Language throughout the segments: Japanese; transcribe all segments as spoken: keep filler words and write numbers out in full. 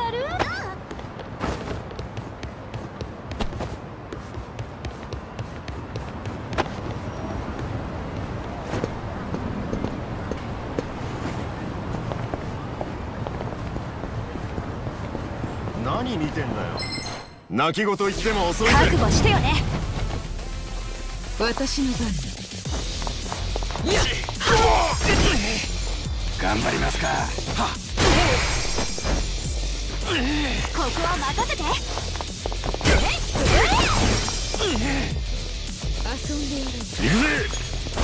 やる？ 何見てんだよ。泣き言言っても遅いぜ。 覚悟してよね。 私の番だ。 頑張りますか。はっ。 ここは任せて。 遊んでやる。 行くぜ。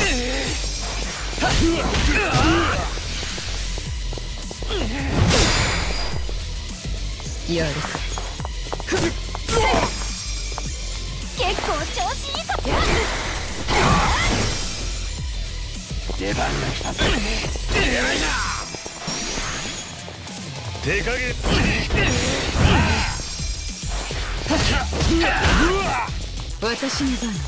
やるか。 結構調子いいぞ。 出番が来たぜ。偉いな。 手加減。 私の番だ。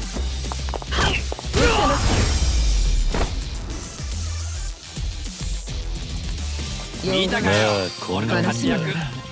見たかよ、俺の活躍。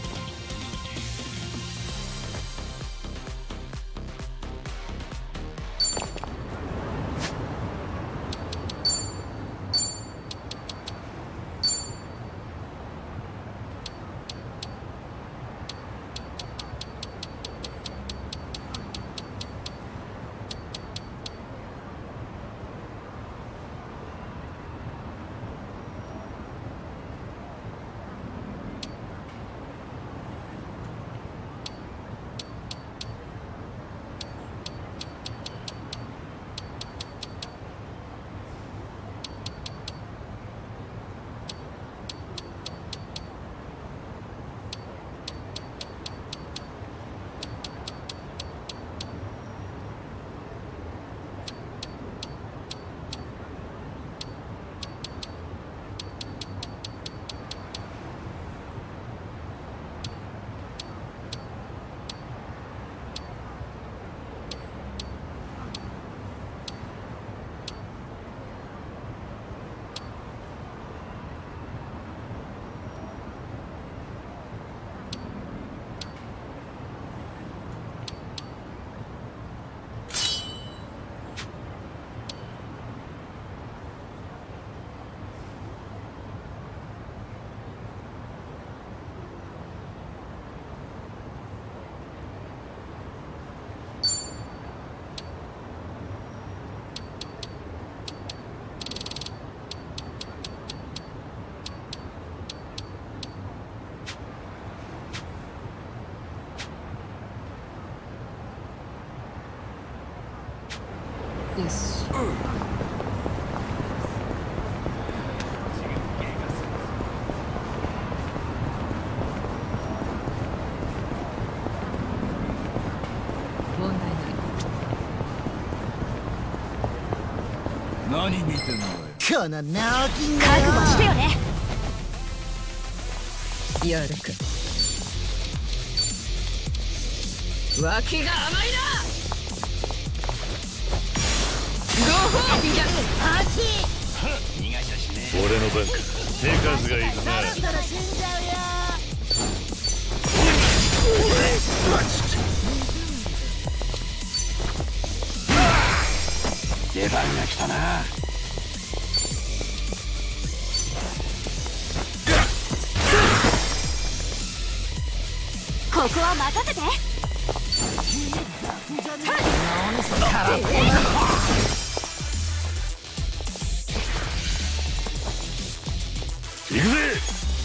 よし。問題ない。 何見てんのよ。 このナオキンが覚悟してよね。 やるか。脇が甘いな。ご褒美じゃ。 逃がしゃしね。 俺の番か。手数がいくな。 そろそろ死んじゃうよ。 出番が来たな。 ここは任せて。 行くぜ。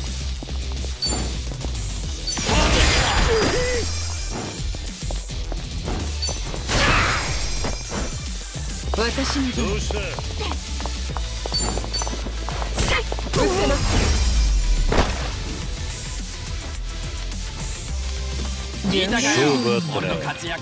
私の番。 どうした。 見たかよ、俺の活躍。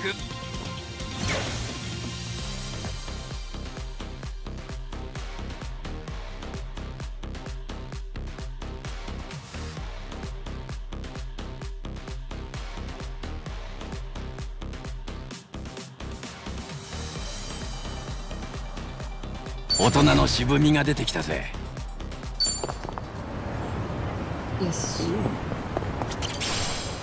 大人の渋みが出てきたぜ。 よし。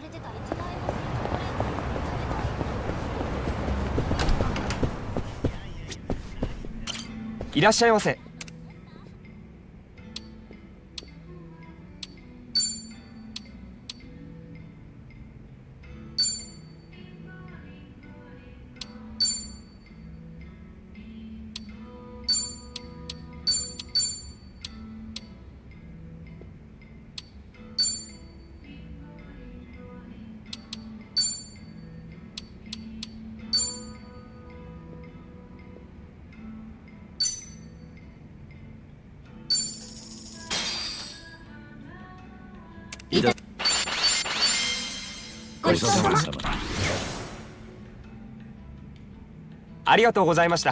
れてた一万円もいらっしゃいませ。 ごちそうさま。 ありがとうございました。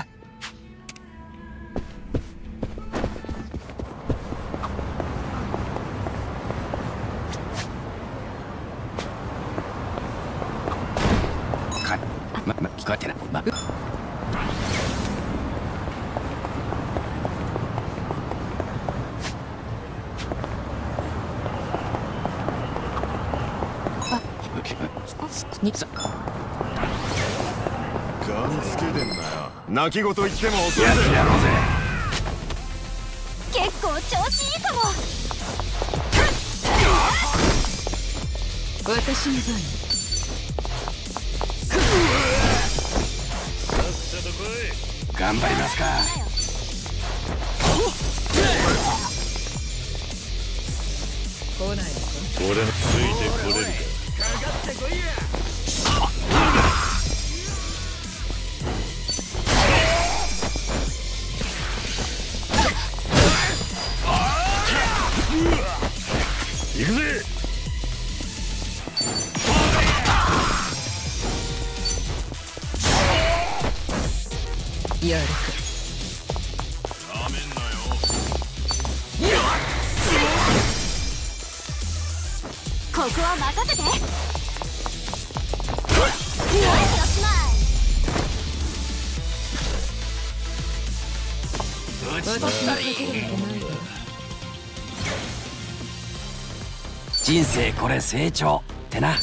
かまま聞こえてない。まにガンつけてんなよ。泣き言言っても遅いやってやろうぜ。 結構調子いいかも。 私の番。 頑張りますか。 来ないのか。 俺のついてこれるか。行くぜ。 やるか。 なめんなよ。 ここは任せて。ナイスおしまい。 私のかけるわけないわ。 人生これ成長ってな。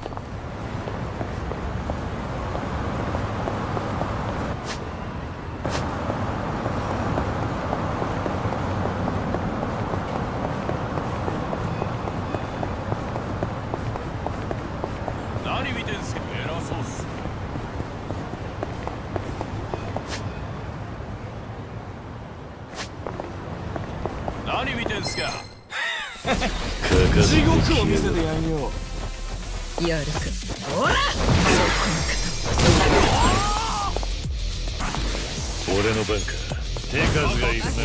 何見てんすか。偉そうっす。何見てんすか。地獄を見せてやんよ。 やるか。ほら。 俺の番か。手数がいるな。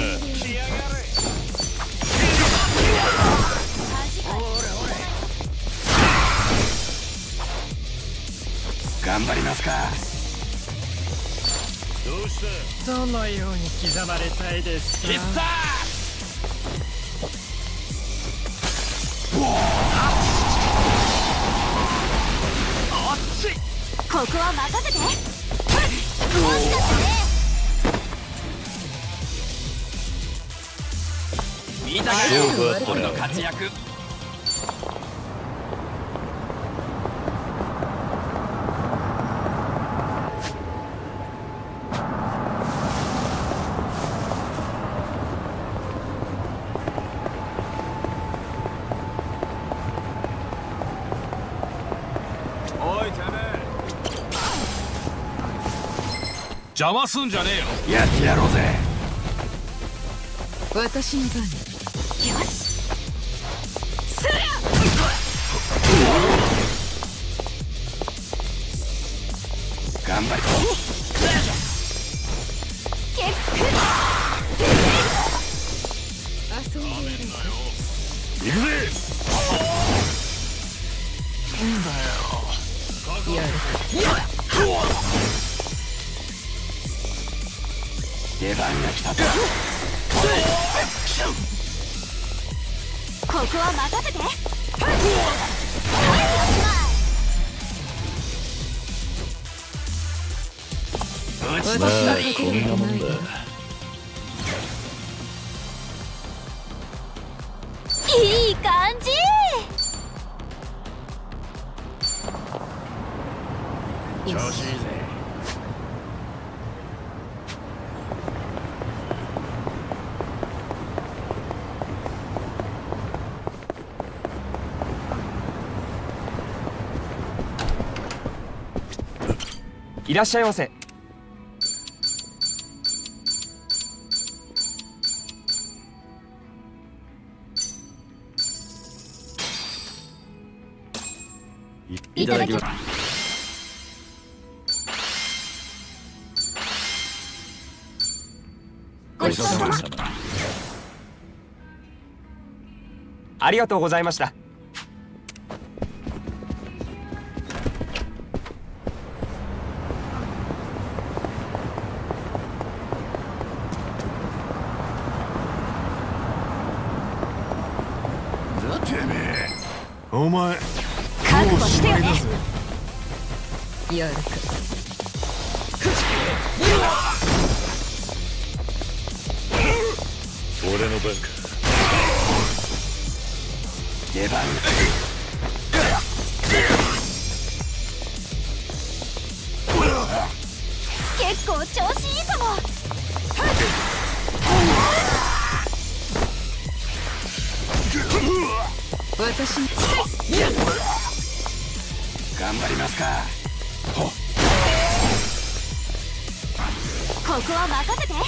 頑張りますか。 どうした。 どのように刻まれたいですか。 必殺。 ここは任せて。惜しかったね。 見たかよ。俺の活躍。 おいてめえ。邪魔すんじゃねえよ。 やってやろうぜ。 私の番。 よし。する。 頑張り。 結構。 遊んでやる。 行くぜ。 やる出番が来たと。 ここは任せて。 打ち私まあのかけこんなるわけないもんだ。 いい感じ。 調子いいぜ。 いらっしゃいませ。 いただきます。ごちそうさま。 ありがとうございました。 お前覚悟してよね。 やるか。 俺の番か。 出番。 結構調子いいかも。 私に頑張りますか。 ここは任せて。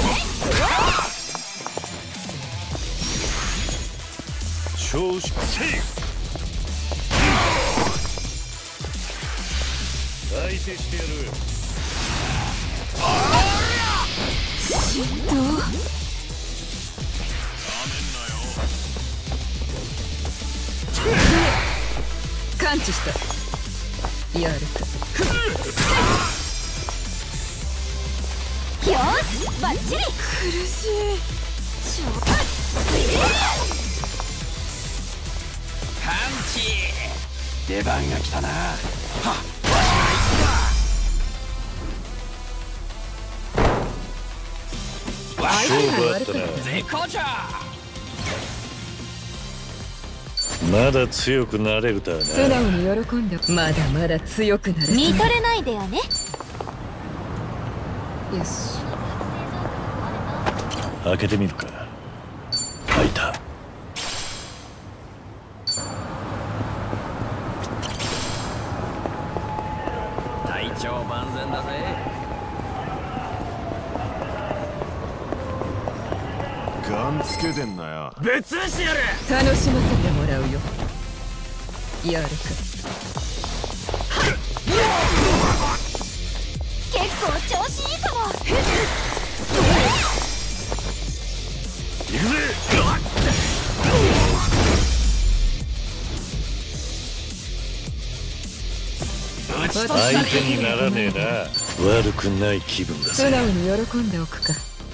調子せい。相手してやる。 どう？ 感知した。やるか。 よし、バッチリ。苦しい。ちょっと。 パンチ。出番が来たな。はっ。 勝負あったな。 絶好調。 まだ強くなれるだな。 素直に喜んで。まだまだ強くなれる。 見とれないでよね。 よし。 開けてみるか。開いた。 体調万全だぜ。 ガンつけてんなよ。 ぶっ潰してやる。 楽しませてもらうよ。やるか。 結構調子いいかも。 行くぜ。相手にならねえな。悪くない気分だぜ。 素直に喜んでおくか。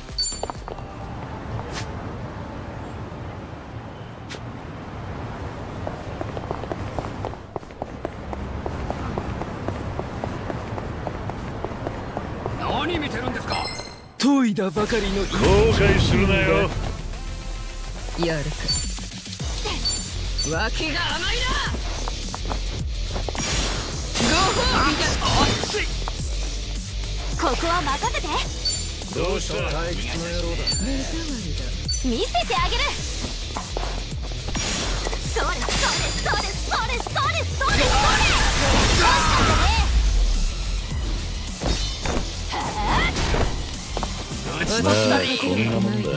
何見てるんですか。 研いだばかりの。 後悔するなよ。 やるか。脇が甘いな。ご褒美だ。 ここは任せて。 どうした。 目障りだ。 見せてあげる。それそれそれそれそれそれそれ。どうしたんだね。 私まあはこんなもんだ。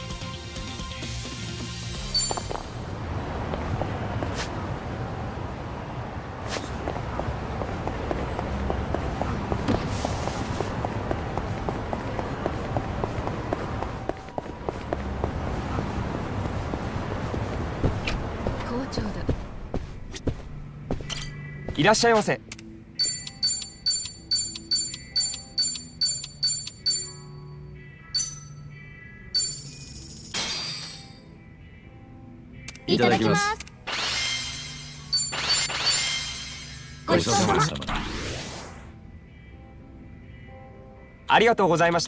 好調だ。 いらっしゃいませ。 いただきます。ごちそうさま。 ありがとうございました。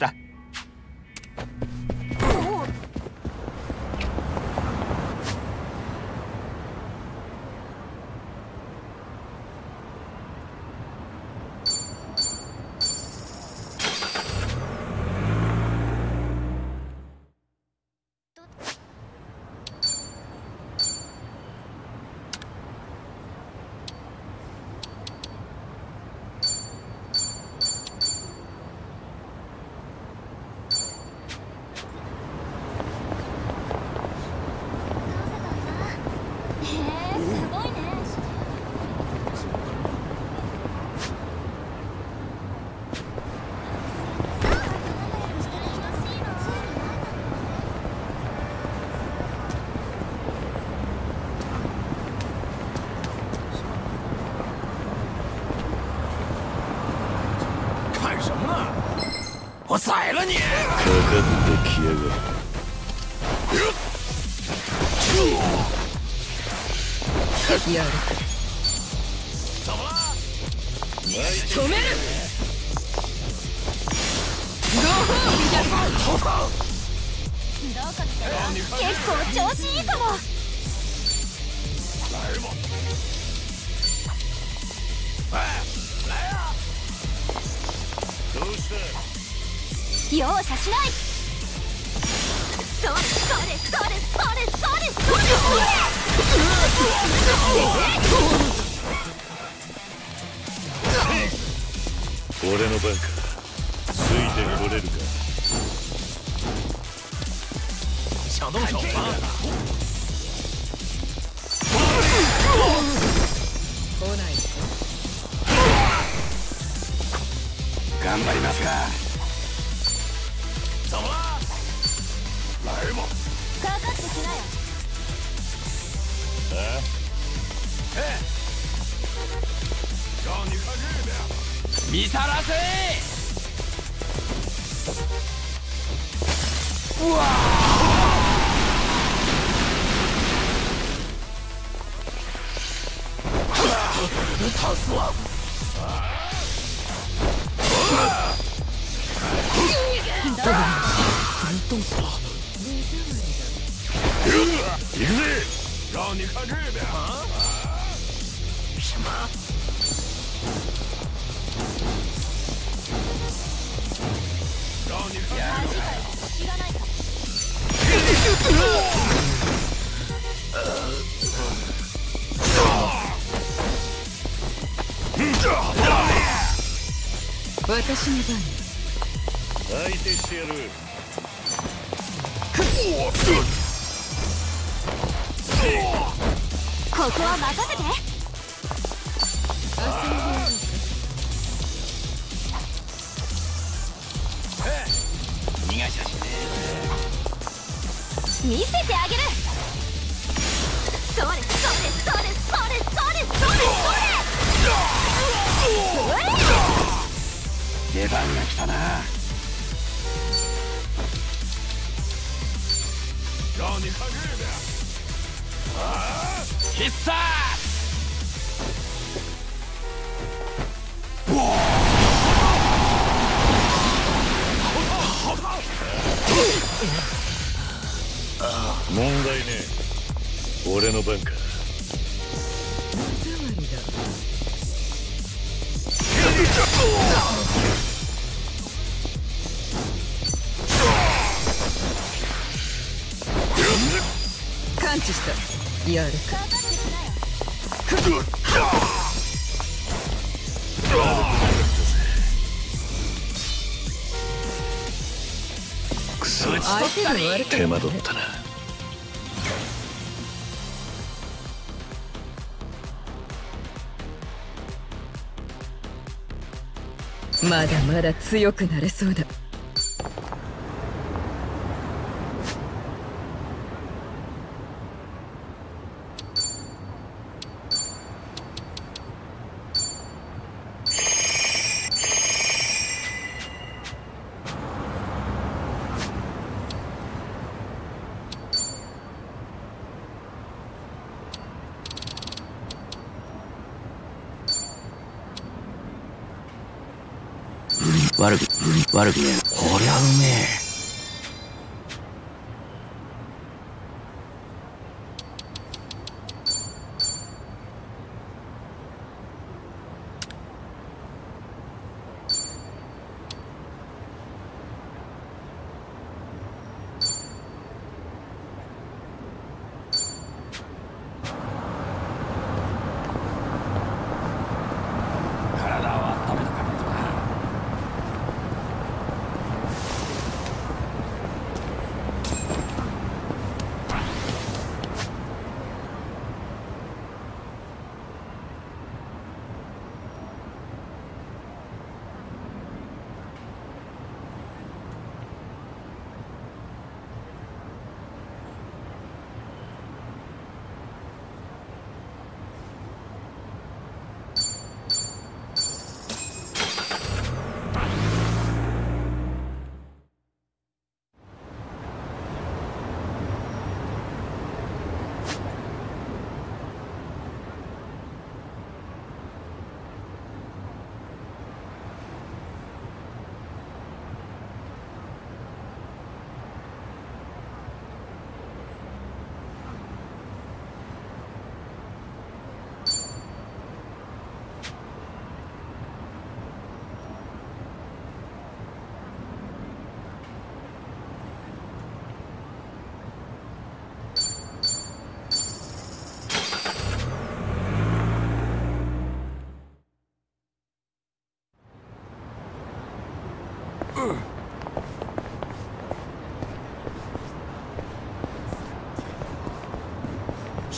我宰了你！ かかってきやがる。 やる止めるご褒美じゃ。 どうか結構調子いいかも。 どうした容赦しない。それそれそれそれそれそれそれ俺の番か。ついてこれるか。 小动手吧。 来ない頑張りますか。 かかってきなよ。 見さらせ。うわ倒すわ。 行くぜ。 让你看这边啊！什么？让你看这边。 知らないか。 私の番。 相手してやる。 ここは任せて。 逃がしゃしね見せてあげる。それそれそれそれそれそれそれえ。出番が来たな。让你看这边。必殺。 問題ねえ。俺の番か。 感知した。やるか。 かかってきなよ。 くそ、 相手が悪か手間取ったな。 まだまだ強くなれそうだ。 悪く悪くねえ。こりゃうめえ。体を温めとかねえとな。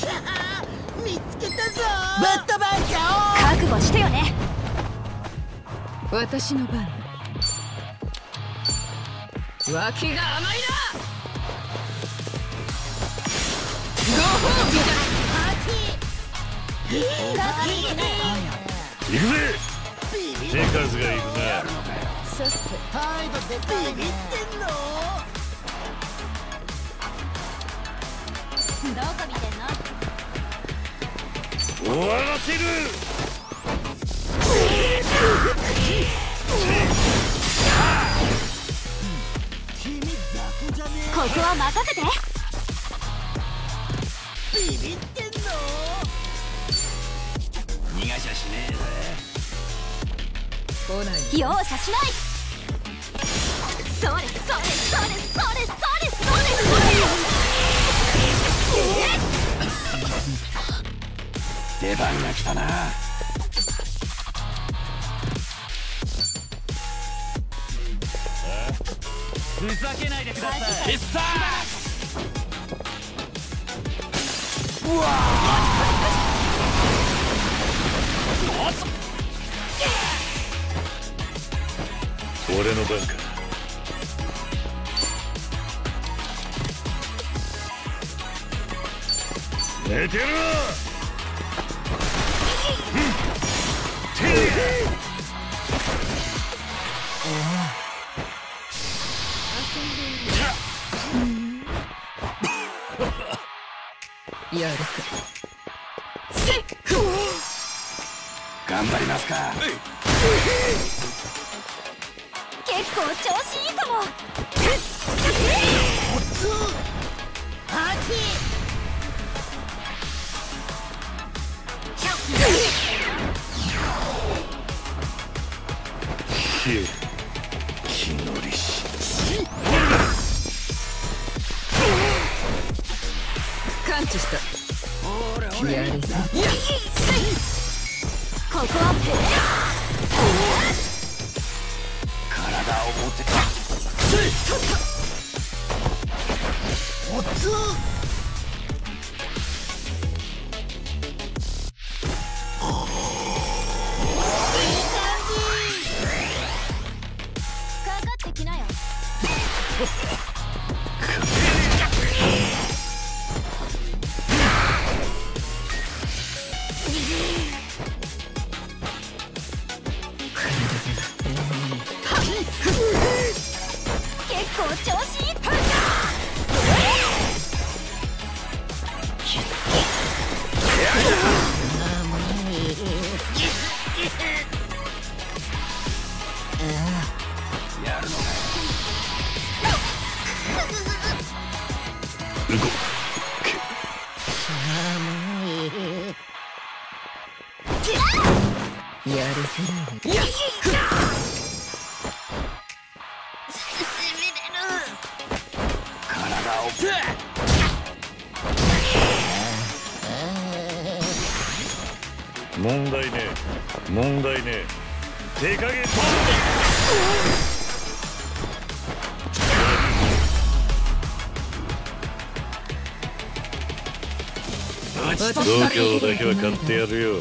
見つけたぞ。ぶっ飛ばしちゃおう。 覚悟してよね。 私の番。脇が甘いな。ご褒美だ。 行くぜ。手数がいるな。 態度でかいね。ビビってんの？ どこ見てんの？ 終わらせる。 君雑魚じゃねえ。 ここは任せて。 ビビってんの？ 逃がしゃしねえぜ。 来ない。 容赦しない。それそれそれそれそれそれそれ出番が来たな。 ふざけないでください。 必殺。 うわ俺の番か。寝てろ。 やるか。 頑張りますか。 結構調子いいかも。 気乗りし。 感知した。やりさ。 ここは体を持ってた。 おつ。 かかってきなよ。結構調子いい。 やるのか。 やるぜ。や体を問題ねえ。問題ねえ。手加減。度胸だけは買ってやるよ。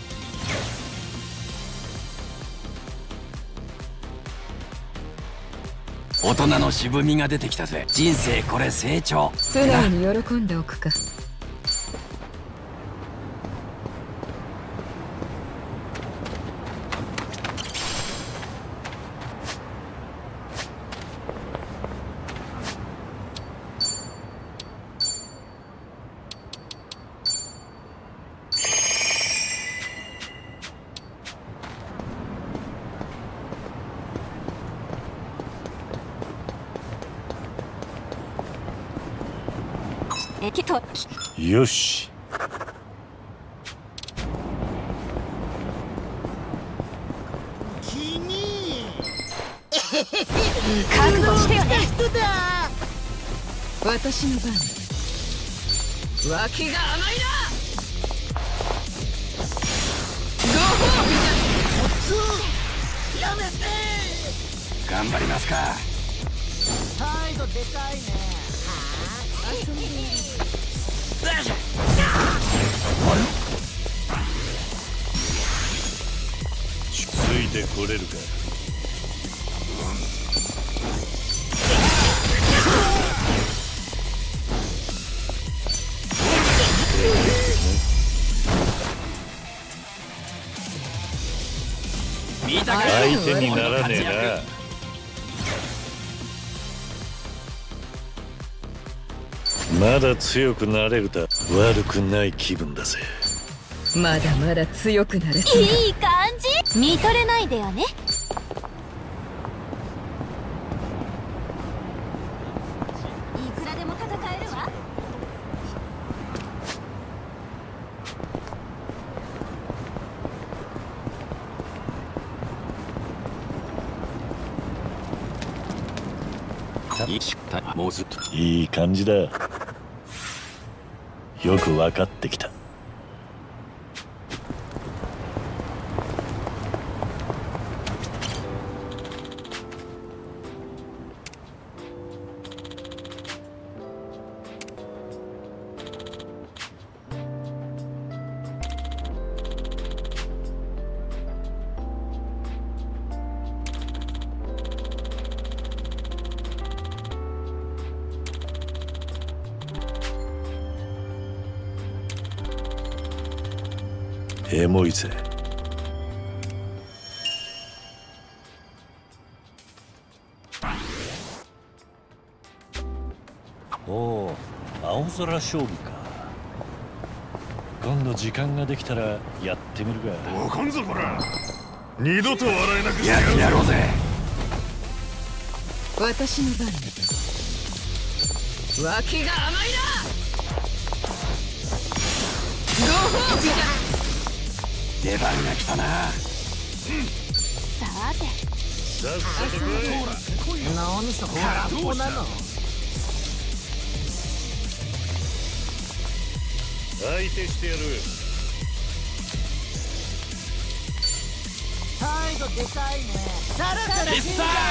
大人の渋みが出てきたぜ。人生これ成長。 素直に喜んでおくか。 えきっとよし。 君。 覚悟してよね。 人だ。 私の番。脇が甘いな。ご褒美だ。 おつ。やめて。 頑張りますか。 態度でかいね。 遊んで。 よいしょ。 取れるか。 見たか相手にならねえな。まだ強くなれるだ。悪くない気分だぜ。 まだまだ強くなれそうだ。 いい感じ。見とれないでよね。いくらでも戦えるわ。 もうずっといい感じだ。よく分かってきた。エモいぜ。おお、青空勝負か。今度時間ができたらやってみるが。 わかんぞこら。二度と笑えなくしてやってやろうぜ。 私の番だ。脇が甘いな。ご褒美だ。 出番が来たな。 さてさっさと来い。 何そこ空っぽなの。 相手してやる。 態度でかいね。さらさら死んじゃうよ。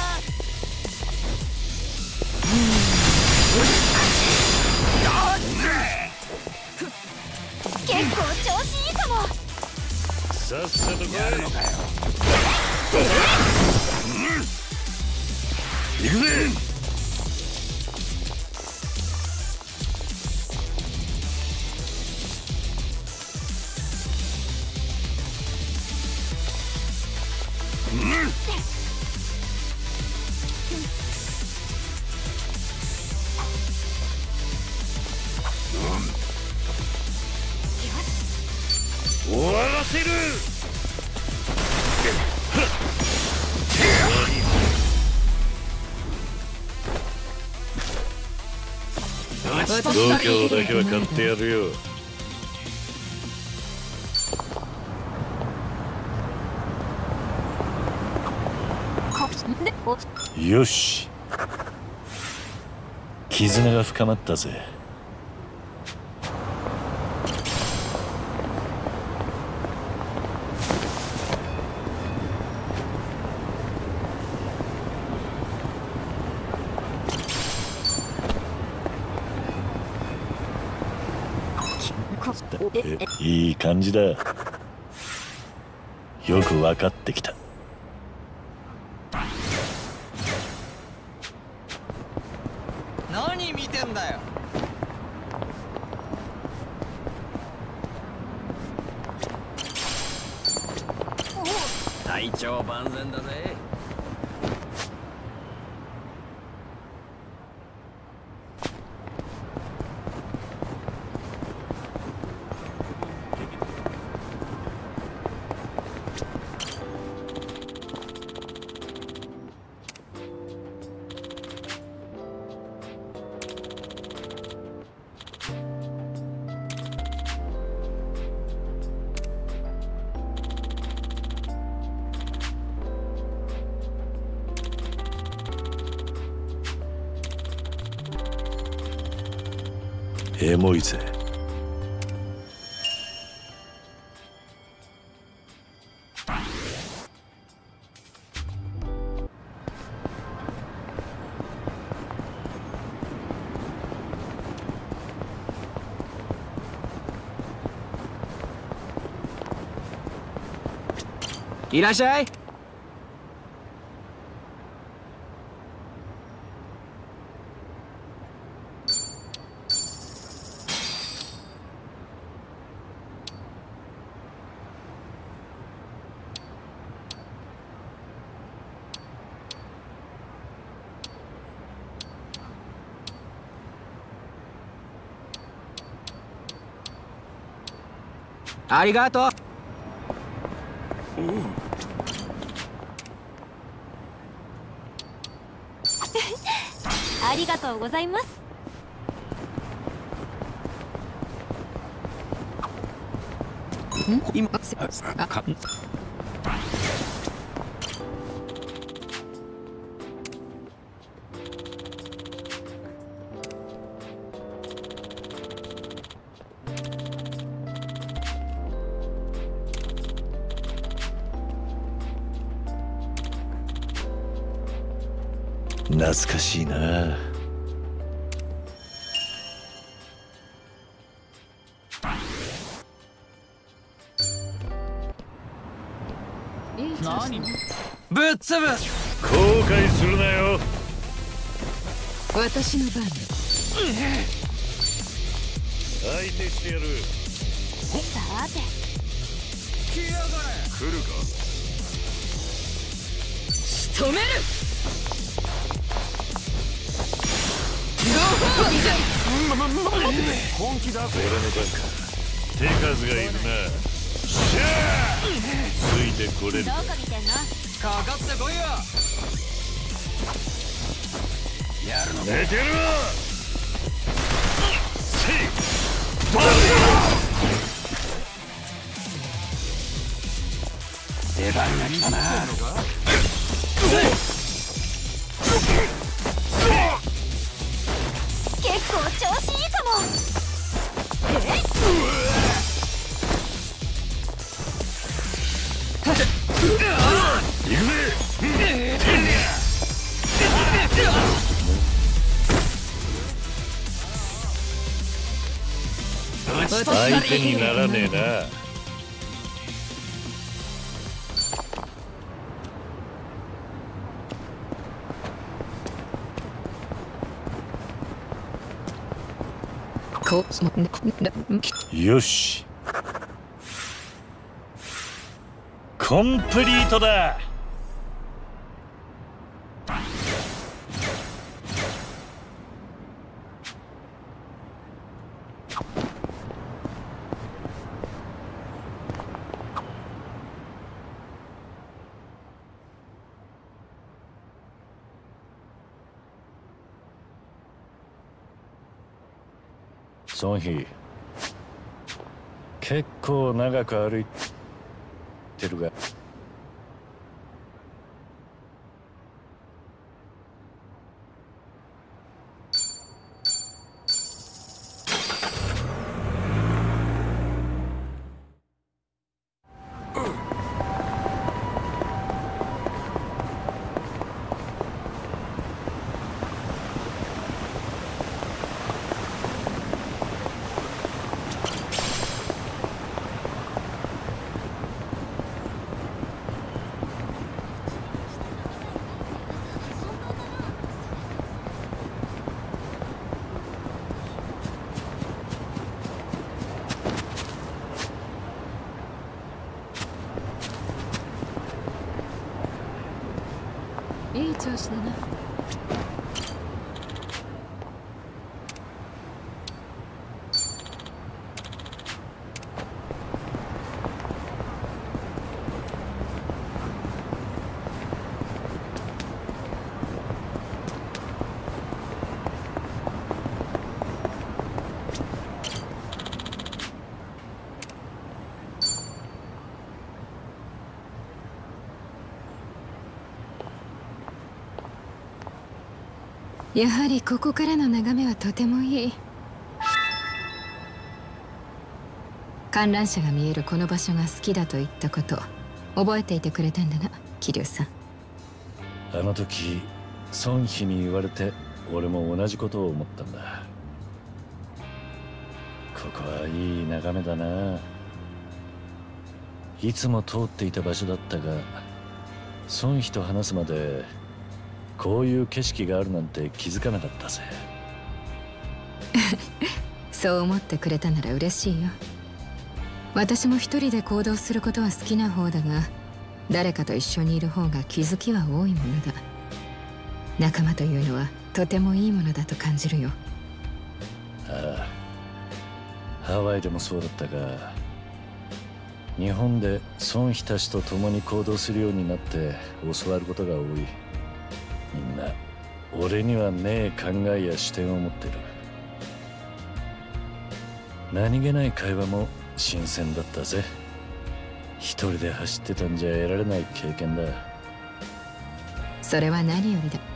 結構調子いいかも。 さっさと来い。 やるのかよ。 行くぜ。 終わらせる。度胸だけは買ってやるよ。よし、絆が深まったぜ。え、いい感じだ。よく分かってきた。 何見てんだよ。 体調万全だぜ。 エモいぜ。 いらっしゃい。 ありがとう。 ありがとうございます。 今か懐かしいな。 何ぶっつぶ。 後悔するなよ。 私の番だ。 相手してやる。 さて来るか。 仕留める。 本気だぜ。 俺の番か。手数がいるな。しゃあついてこれるどか。 こ見てんの。 かかってこいよ。やるの寝てるわ。せい出番が来たな。 結構調子いいかも。えっ行くぜ。相手にならねえな。 こよし。コンプリートだ。ソンヒ、結構長く歩いてるが。 いい調子だな。やはりここからの眺めはとてもいい。観覧車が見えるこの場所が好きだと言ったこと覚えていてくれたんだな、桐生さん。 あの時ソンヒに言われて俺も同じことを思ったんだ。ここはいい眺めだな。いつも通っていた場所だったが、ソンヒと話すまでこういう景色があるなんて気づかなかったぜ。 そう思ってくれたなら嬉しいよ。私も一人で行動することは好きな方だが、誰かと一緒にいる方が気づきは多いものだ。仲間というのはとてもいいものだと感じるよ。 ああ、ハワイでもそうだったが、 日本で孫妃たちと共に行動するようになって教わることが多い。みんな俺にはねえ考えや視点を持ってる。何気ない会話も新鮮だったぜ。一人で走ってたんじゃ得られない経験だ。 それは何よりだ。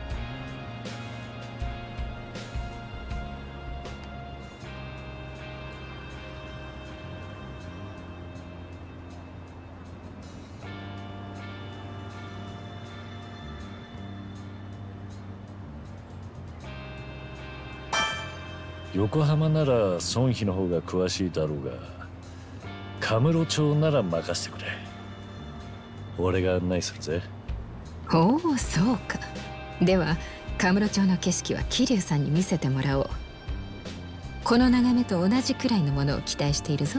横浜なら孫妃の方が詳しいだろうが、カムロ町なら任せてくれ。俺が案内するぜ。 おお、そうか。ではカムロ町の景色は桐生さんに見せてもらおう。この眺めと同じくらいのものを期待しているぞ。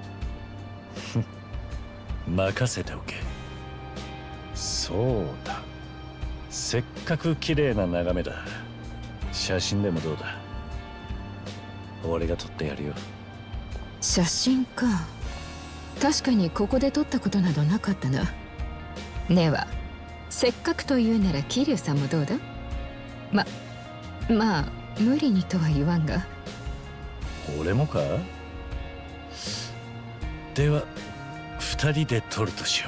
任せておけ。そうだ、せっかく綺麗な眺めだ。写真でもどうだ。俺が撮ってやるよ。 写真か。確かにここで撮ったことなどなかったな。ではせっかくと言うなら桐生さんもどうだ。ままあ無理にとは言わんが。 俺もか。では二人で撮るとしよ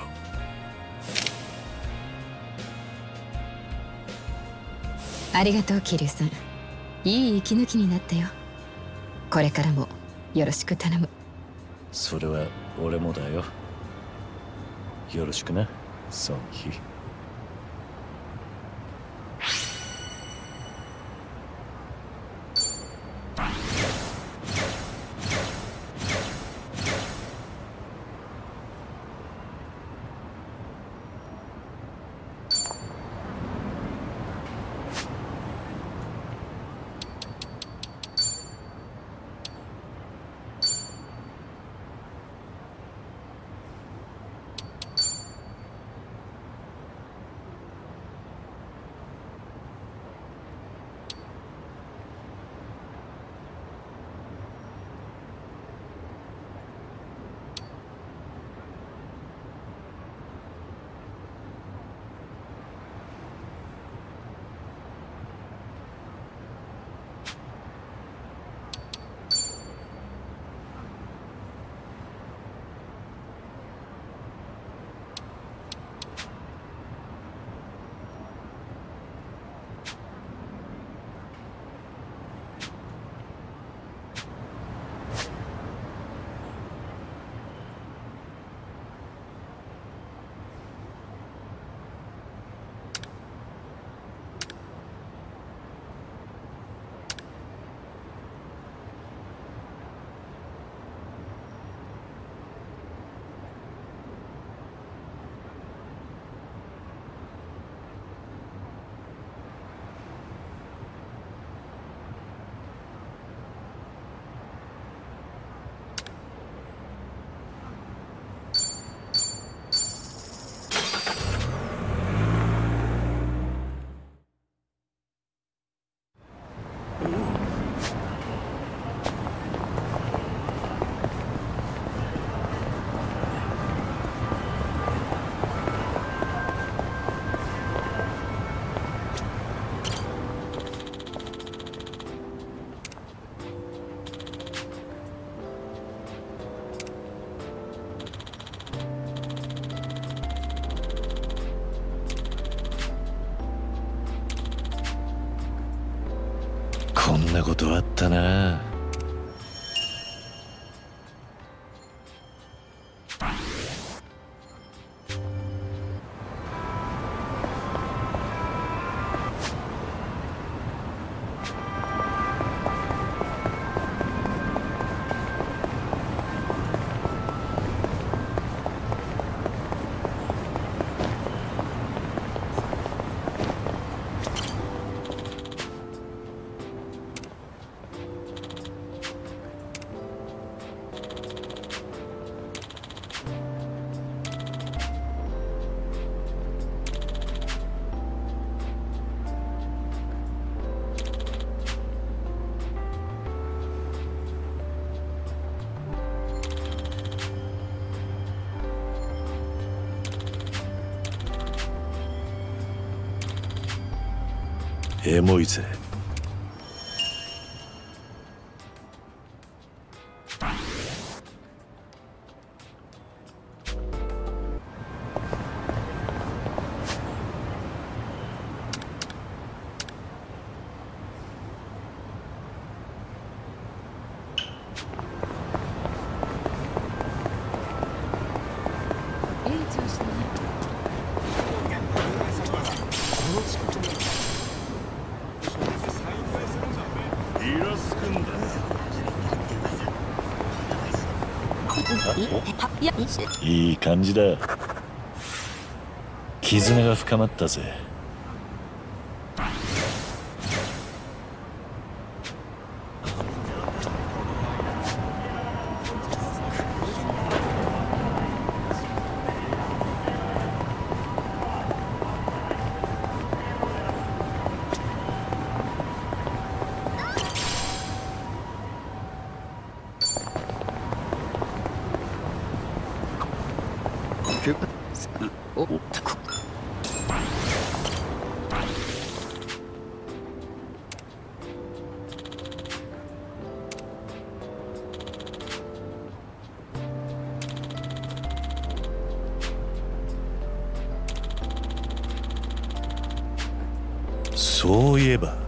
う。ありがとう桐生さん。いい息抜きになったよ。これからもよろしく頼む。 それは俺もだよ。よろしくな、孫妃。こんなことあったな。 エモいぜ。いい感じだ。絆が深まったぜ。 おっとこそういえば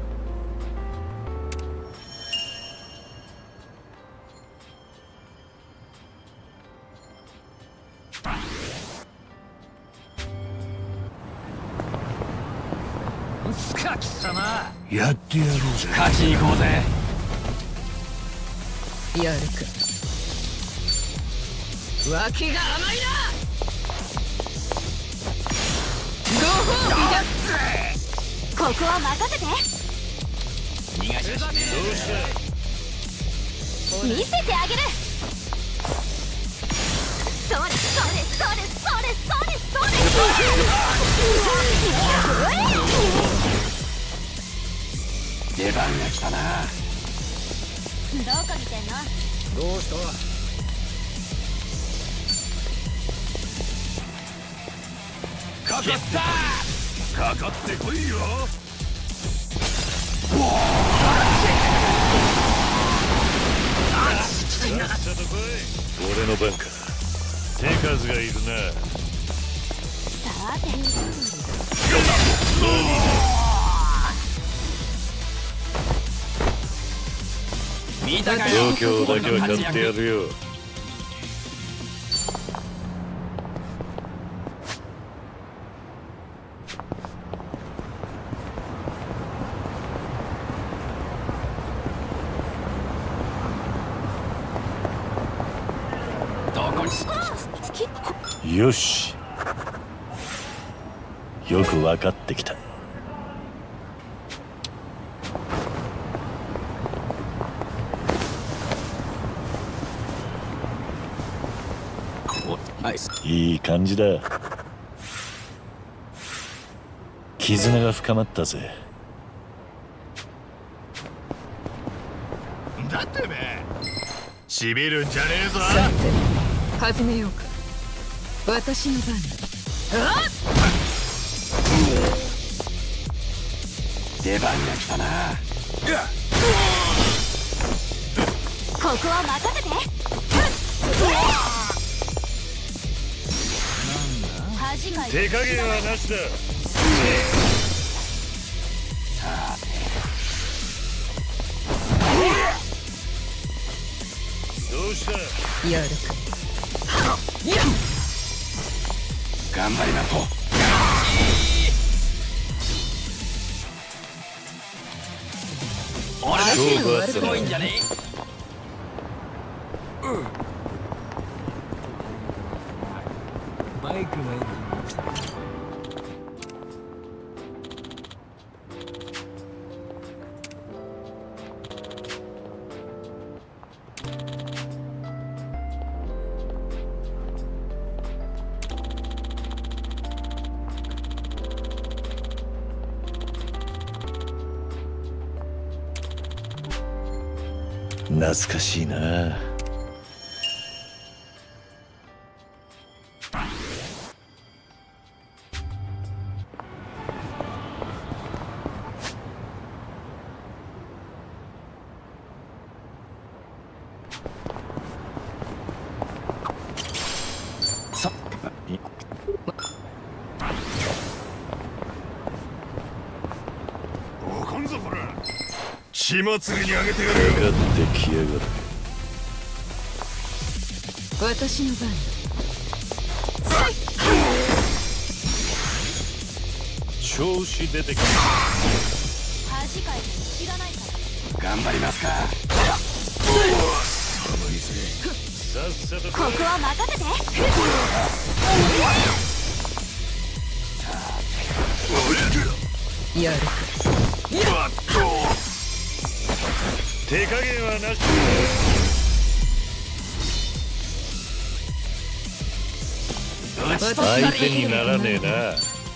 スカ貴様、 やってやろうぜ。 勝ちに行こうぜ。 やるか。脇が甘いな。ご褒美だ。 ここは任せて。 逃がしましね。 どうした？ 見せてあげる。それそれそれそれそれそれ出番が来たな。 どこ見てんの。 どうした？ かかったかかってこいよ。 俺の番か。手数がいるな。 さて見たかよ。 度胸だけは買ってやるよ。 どこに。 よし、よく分かってきた。いい感じだ。絆が深まったぜ。 だってね、しびるんじゃねえぞ。 さて始めようか。私の番だ。あっ出番が来たな。 ここは任せて。恥かい手加減はなしだ。どうした？ やるか。 頑張りましょう。俺だけすごいんじゃねえ。 バイクのエンジン。 懐かしいな。 火祭りにあげてやるかかってきやがる。 私の番。 調子出てきた。 恥かいて知らないから。 頑張りますか。 さっさとここは任せて。 やるか。 手加減はなし。相手にならねえな。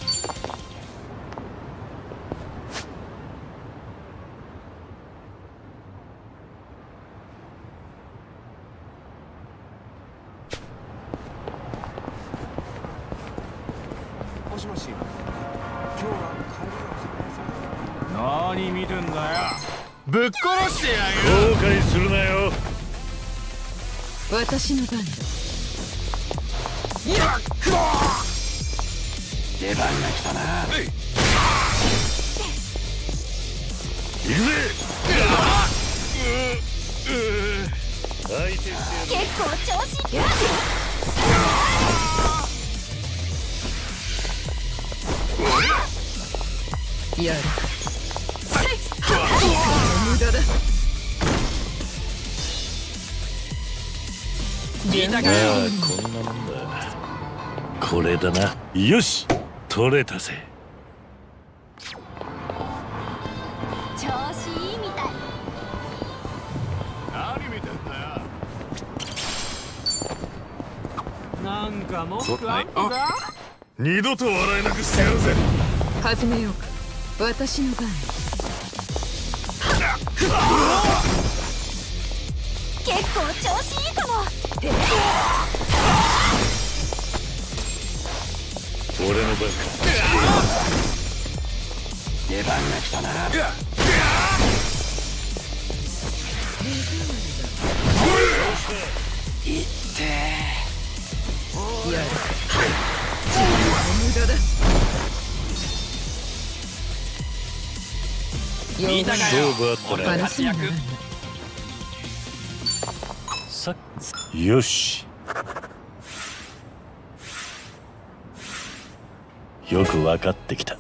もしもし。今日は帰りを。 何見てんだよ。 ぶっ殺してやる。 後悔するなよ。 私の番だ。 出番が来たな。 行くぜ。相手してやる。 結構調子いい。 やるか。無駄だ。 ああ、こんなもんだ。これだな。よし、取れたぜ。 調子いいみたい。 何見てんだよ。 なんか文句あんのか。 二度と笑えなくしてやるぜ。 始めようか。私の番。 結構調子いいかも。 俺の番か。 出番が来たな。いってやるか。無駄だ。 見たかよ。 勝負あったな。 バラすんならんな。 さっよし。よく分かってきた。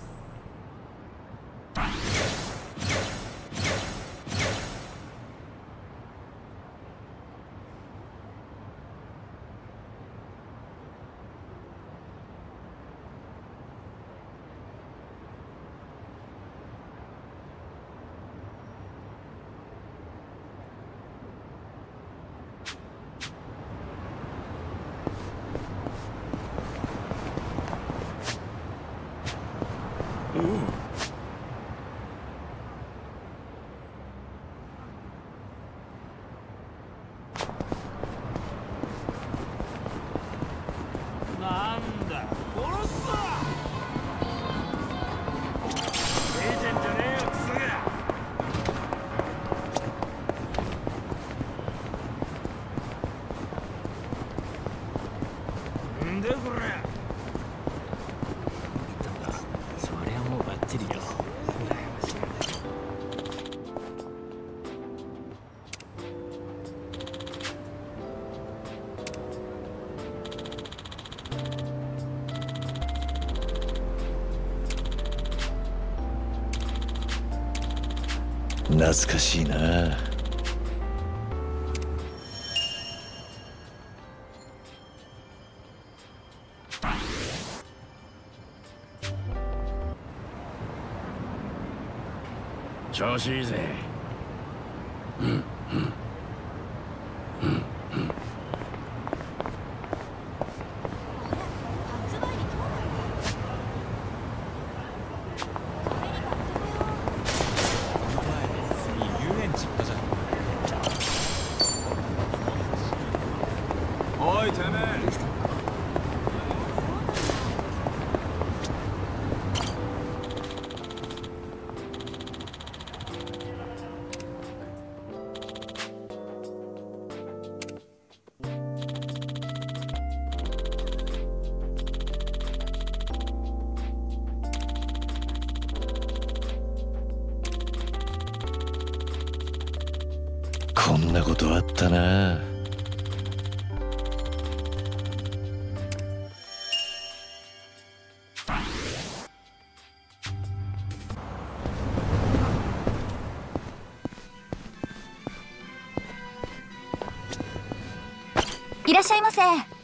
なんだ殺すぞ。出てんじゃねえよクソが。んでこれ。そりゃもうバッチリよ。 懐かしいな。 調子いいぜ。うんうんうんうん。 おいてめえ。 こんなことあったな。 いらっしゃいませ。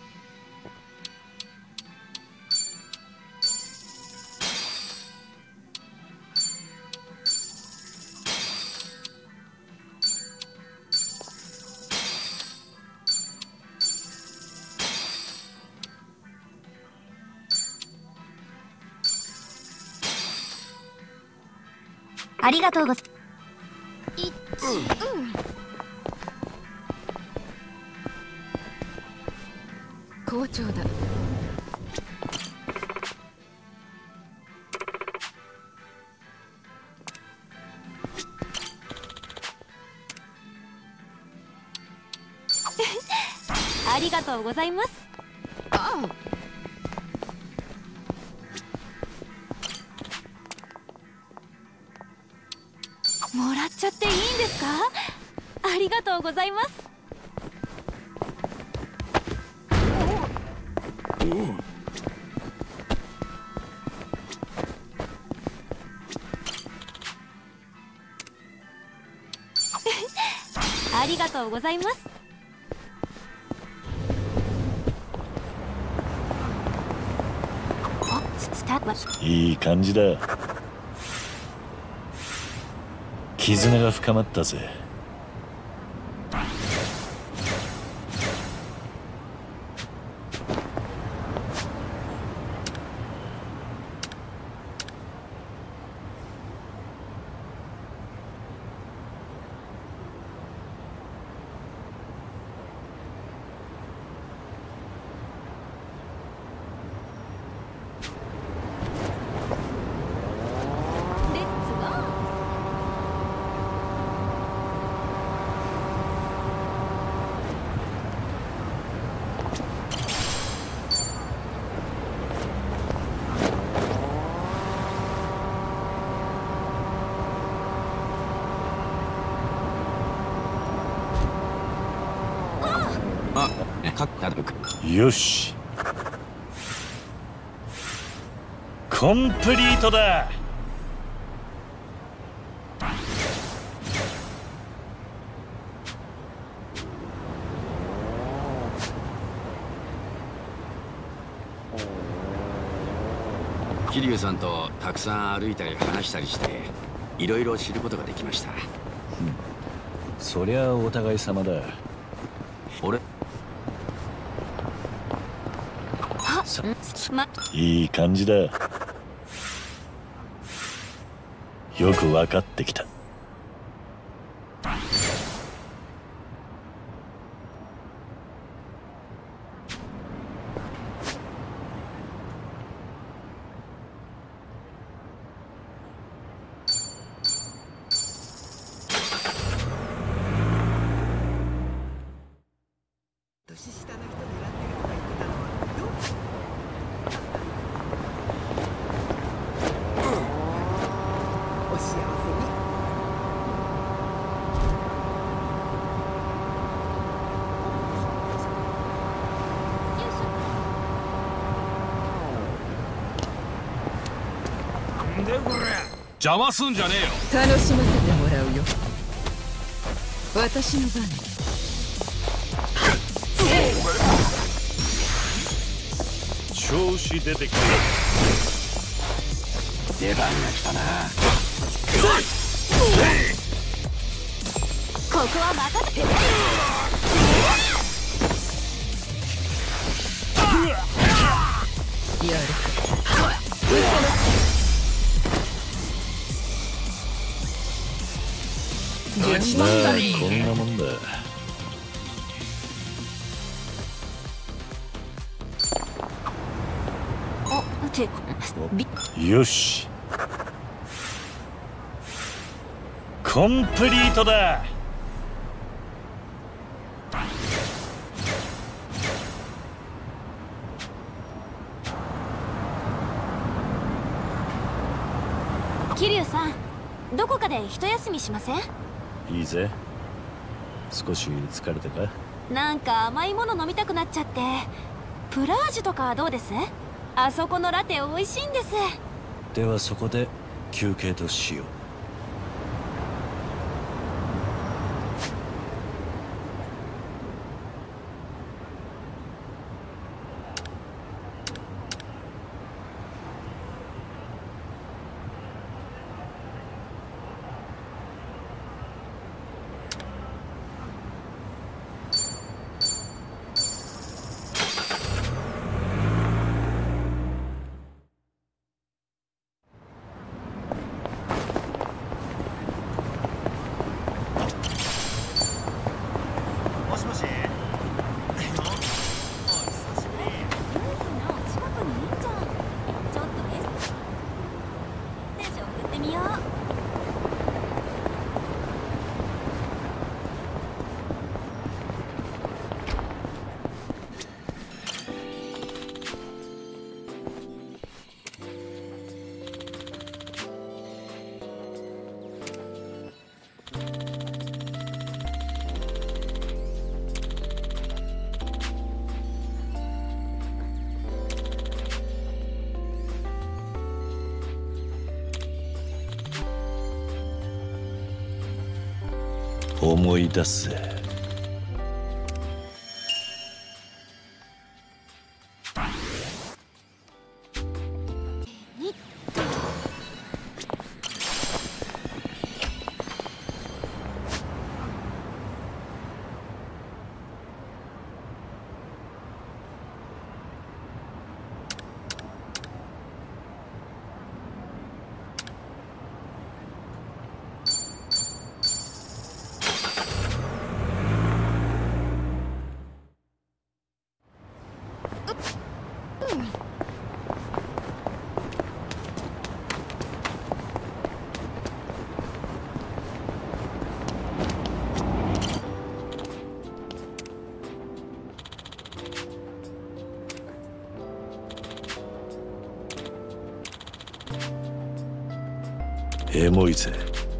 ありがとうございます。 校長だ。 ありがとうございます。ああ、もらっちゃっていいんですか？ありがとうございます。ありがとうございます。 いい感じだ。絆が深まったぜ。よし、コンプリートだ。 桐生さんとたくさん歩いたり話したりしていろいろ知ることができました。うん、 そりゃお互い様だ。 俺いい感じだ。よく分かってきた。 邪魔すんじゃねえよ。 楽しませてもらうよ。私の番。 調子出てきた。 出番が来たな。 ここは任せて。 やるか。 まあこんなもんだ。よし、コンプリートだ。 桐生さん、どこかで一休みしません？ いいぜ。 少し疲れたか？ なんか甘いもの飲みたくなっちゃって。プラージュとかどうです？あそこのラテ美味しいんです。 ではそこで休憩としよう。思い出すぜ。エモいぜ。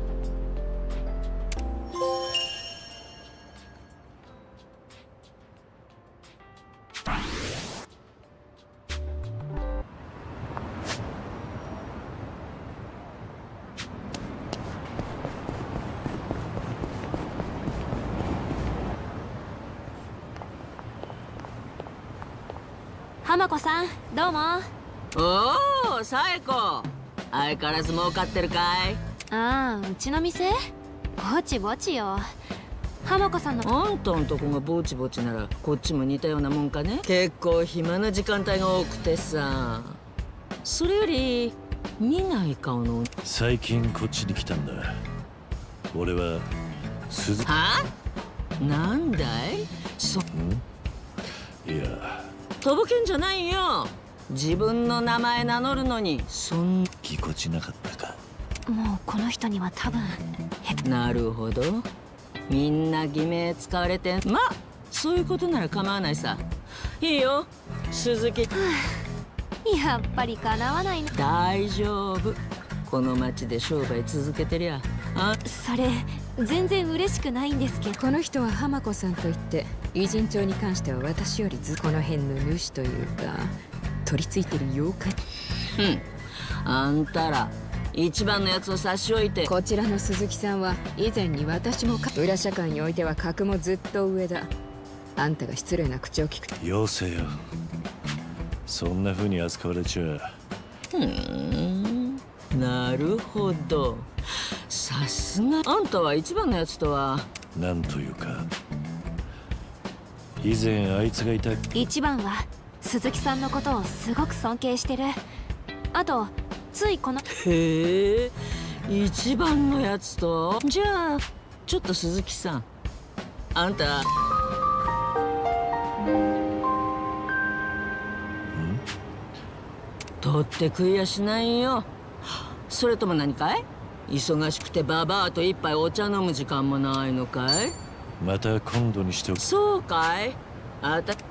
浜子さん、どうも。 おお、サエコ。相変わらず儲かってるかい？ ああ、うちの店？ぼちぼちよ。浜子さんの。 あんたんとこがぼちぼちならこっちも似たようなもんかね。結構暇な時間帯が多くてさ。それより見ない顔の。 最近こっちに来たんだ。俺は鈴。 はあ？なんだい？そ。ん？ いや。 とぼけんじゃないよ。自分の名前名乗るのにそんなぎこちなかったか。 もうこの人には多分。 なるほど。みんな偽名使われてん。まあそういうことなら構わないさ。いいよ鈴木。 やっぱりかなわないの。 大丈夫。この町で商売続けてりゃ。あ、 それ全然嬉しくないんですけど。 この人は浜子さんといって、偉人帳に関しては私よりずこの辺の主というか取り付いてる妖怪。 うん。あんたら一番のやつを差し置いて。 こちらの鈴木さんは以前に私もか裏社会においては格もずっと上だ。あんたが失礼な口を聞く。 妖精よ。そんな風に扱われちゃ。 ふん、なるほど。さすが。あんたは一番のやつとは。 なんというか以前あいつがいた。 一番は鈴木さんのことをすごく尊敬してる。あとついこの。 へえ、一番のやつと。じゃあちょっと鈴木さん、あんた。取って食いやしないよ。それとも何かい？忙しくてババアと一杯お茶飲む時間もないのかい？ また今度にしておく。 そうかい？あた